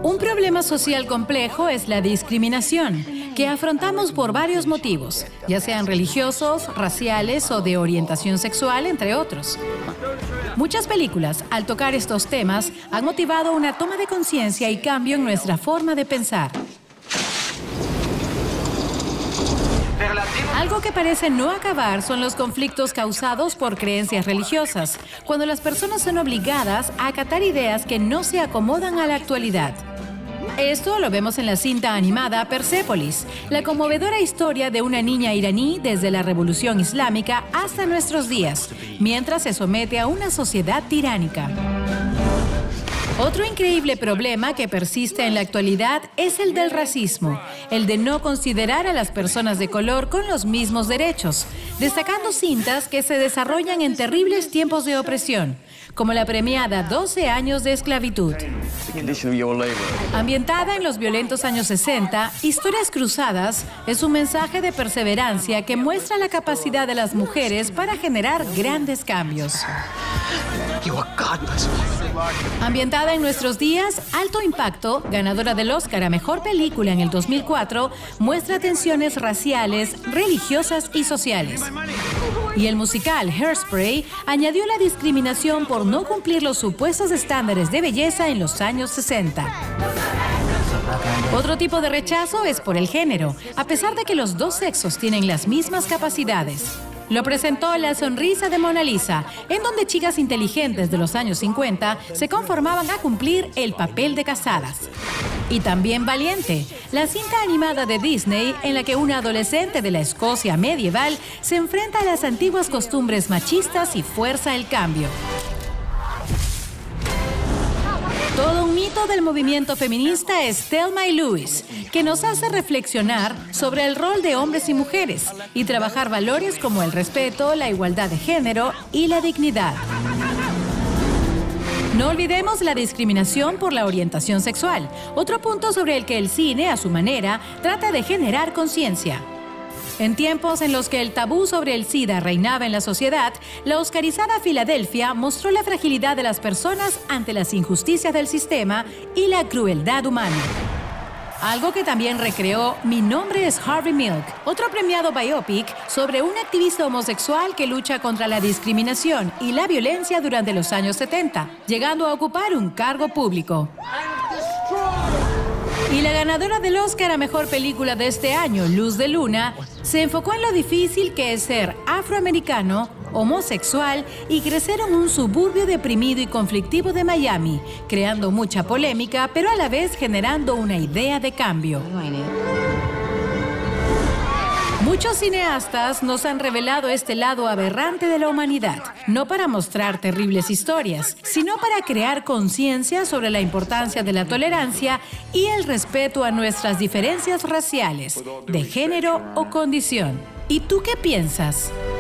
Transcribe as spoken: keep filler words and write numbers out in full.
Un problema social complejo es la discriminación, que afrontamos por varios motivos, ya sean religiosos, raciales o de orientación sexual, entre otros. Muchas películas, al tocar estos temas, han motivado una toma de conciencia y cambio en nuestra forma de pensar. Algo que parece no acabar son los conflictos causados por creencias religiosas, cuando las personas son obligadas a acatar ideas que no se acomodan a la actualidad. Esto lo vemos en la cinta animada Persépolis, la conmovedora historia de una niña iraní desde la Revolución Islámica hasta nuestros días, mientras se somete a una sociedad tiránica. Otro increíble problema que persiste en la actualidad es el del racismo, el de no considerar a las personas de color con los mismos derechos, destacando cintas que se desarrollan en terribles tiempos de opresión, como la premiada doce años de esclavitud. Ambientada en los violentos años sesenta, Historias Cruzadas es un mensaje de perseverancia que muestra la capacidad de las mujeres para generar grandes cambios. Ambientada en nuestros días, Alto Impacto, ganadora del Oscar a Mejor Película en el dos mil cuatro, muestra tensiones raciales, religiosas y sociales. Y el musical Hairspray añadió la discriminación por no cumplir los supuestos estándares de belleza en los años sesenta. Otro tipo de rechazo es por el género, a pesar de que los dos sexos tienen las mismas capacidades. Lo presentó La Sonrisa de Mona Lisa, en donde chicas inteligentes de los años cincuenta se conformaban a cumplir el papel de casadas. Y también Valiente, la cinta animada de Disney en la que una adolescente de la Escocia medieval se enfrenta a las antiguas costumbres machistas y fuerza el cambio. Todo un mito del movimiento feminista es Thelma y Louise, que nos hace reflexionar sobre el rol de hombres y mujeres y trabajar valores como el respeto, la igualdad de género y la dignidad. No olvidemos la discriminación por la orientación sexual, otro punto sobre el que el cine, a su manera, trata de generar conciencia. En tiempos en los que el tabú sobre el SIDA reinaba en la sociedad, la oscarizada Filadelfia mostró la fragilidad de las personas ante las injusticias del sistema y la crueldad humana. Algo que también recreó Mi nombre es Harvey Milk, otro premiado biopic sobre un activista homosexual que lucha contra la discriminación y la violencia durante los años setenta, llegando a ocupar un cargo público. Y la ganadora del Oscar a Mejor Película de este año, Luz de Luna, se enfocó en lo difícil que es ser afroamericano, homosexual y crecer en un suburbio deprimido y conflictivo de Miami, creando mucha polémica, pero a la vez generando una idea de cambio. Muchos cineastas nos han revelado este lado aberrante de la humanidad, no para mostrar terribles historias, sino para crear conciencia sobre la importancia de la tolerancia y el respeto a nuestras diferencias raciales, de género o condición. ¿Y tú qué piensas?